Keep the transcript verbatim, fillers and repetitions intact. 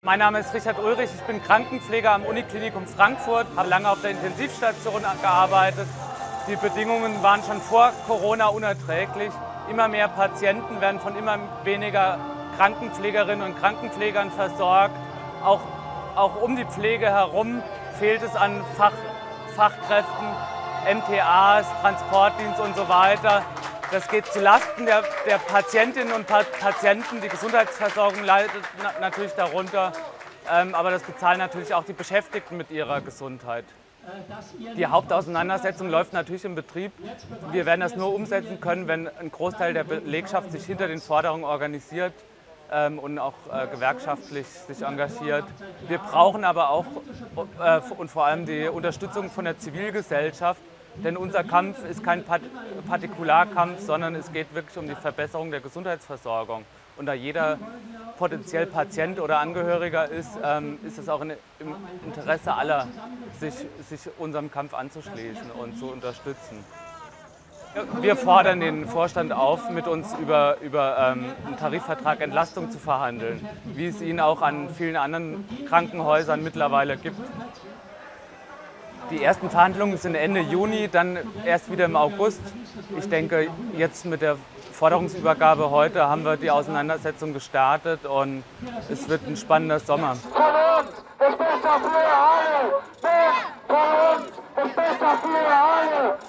Mein Name ist Richard Ulrich, ich bin Krankenpfleger am Uniklinikum Frankfurt, habe lange auf der Intensivstation gearbeitet. Die Bedingungen waren schon vor Corona unerträglich. Immer mehr Patienten werden von immer weniger Krankenpflegerinnen und Krankenpflegern versorgt. Auch, auch um die Pflege herum fehlt es an Fach, Fachkräften, M T As, Transportdienst und so weiter. Das geht zulasten der, der Patientinnen und Patienten. Die Gesundheitsversorgung leidet natürlich darunter, ähm, aber das bezahlen natürlich auch die Beschäftigten mit ihrer Gesundheit. Die Hauptauseinandersetzung läuft natürlich im Betrieb. Wir werden das nur umsetzen können, wenn ein Großteil der Belegschaft sich hinter den Forderungen organisiert ähm, und auch äh, gewerkschaftlich sich engagiert. Wir brauchen aber auch äh, und vor allem die Unterstützung von der Zivilgesellschaft. Denn unser Kampf ist kein Partikularkampf, sondern es geht wirklich um die Verbesserung der Gesundheitsversorgung. Und da jeder potenziell Patient oder Angehöriger ist, ähm, ist es auch in, im Interesse aller, sich, sich unserem Kampf anzuschließen und zu unterstützen. Wir fordern den Vorstand auf, mit uns über, über ähm, einen Tarifvertrag Entlastung zu verhandeln, wie es ihn auch an vielen anderen Krankenhäusern mittlerweile gibt. Die ersten Verhandlungen sind Ende Juni, dann erst wieder im August. Ich denke, jetzt mit der Forderungsübergabe heute haben wir die Auseinandersetzung gestartet und es wird ein spannender Sommer. Von uns ist besser für alle! Von uns ist besser für alle!